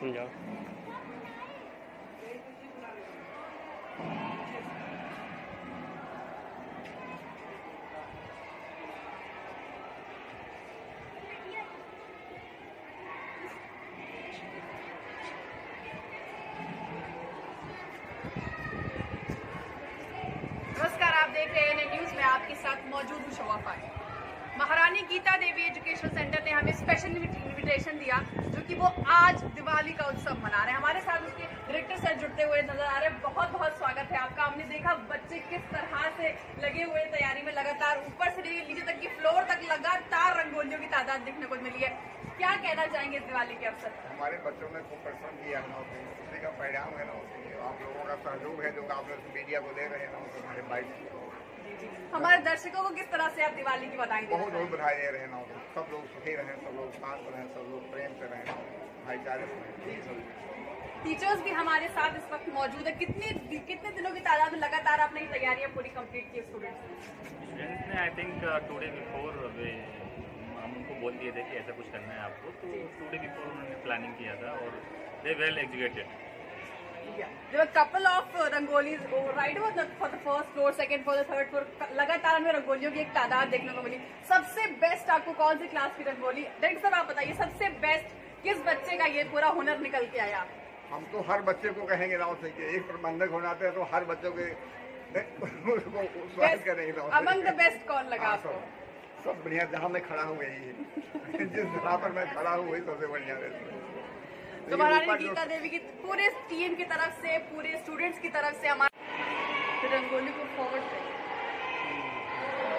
या नमस्कार, आप देख रहे हैं न्यूज में आपके साथ मौजूद हूँ शोभा। महारानी गीता देवी एजुकेशन सेंटर ने हमें स्पेशल इन्विटेशन दिया, जो कि वो आज दिवाली का उत्सव मना रहे हैं। हमारे साथ उसके डायरेक्टर सर जुड़ते हुए नजर आ रहे हैं। बहुत बहुत स्वागत है आपका। हमने देखा बच्चे किस तरह से लगे हुए तैयारी में, लगातार ऊपर से नीचे तक की फ्लोर तक लगातार रंगोलियों की तादाद देखने को मिली है। क्या कहना चाहेंगे इस दिवाली के अवसर पर? हमारे बच्चों ने खूब परिश्रम किया है ना, उसी का परिणाम है ना, आप लोगों का सहयोग है जो आप लोग मीडिया को दे रहे हैं ना, हमारे भाई हमारे दर्शकों को किस तरह से आप दिवाली की बधाई देना बहुत बहुत बधाई दे रहे हैं ना। सब लोग सुखी रहें, सब लोग शांत रहें, सब लोग प्रेम से रहें, भाईचारे से रहें। टीचर्स भी हमारे साथ इस वक्त मौजूद है। कितने दिनों की तादाद में लगातार आपने ये तैयारियां पूरी कंप्लीट की स्टूडेंट्स ने? आई थिंक टुडे बिफोर हम उनको बोल दिए थे कि ऐसा कुछ करना है आपको, तो टुडे बिफोर उन्होंने प्लानिंग किया था और they well educated. There were couple of rangolis right for the first floor, second floor, third floor. लगातार हमें रंगोलियों की एक तादाद देखने को मिली। सबसे बेस्ट आपको कौन सी क्लास की रंगोली? डायरेक्टर साहब आप बताइए, सबसे बेस्ट किस बच्चे का ये पूरा हुनर निकल के आया? हम तो हर बच्चे को कहेंगे ना, एक प्रबंधक हो जाते हैं तो हर बच्चों के स्वागत करेंगे। अमंग द बेस्ट कौन लगा आपको? सब बढ़िया, जहाँ मैं खड़ा हूँ यही है। जिस जगह पर मैं खड़ा हूँ वही सबसे बढ़िया रहता है। तो महारानी गीता देवी की पूरे टीम की तरफ से, पूरे स्टूडेंट्स की तरफ से हमारे रंगोली को फॉरवर्ड करें।